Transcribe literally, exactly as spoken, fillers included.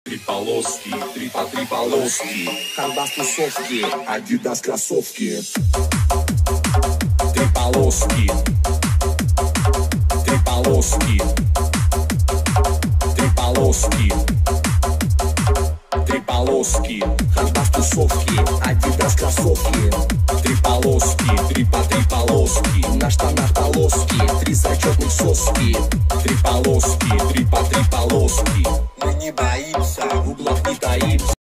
Три полоски, три по три полоски. Хандас тусовки, Адидас кроссовки. Три полоски, три полоски, три полоски, три полоски. Хандас тусовки, Адидас кроссовки. Три полоски, три по три полоски. На штанах полоски, три зачетных соски. Три полоски, три по три полоски. Мы не боимся, в углах не таимся.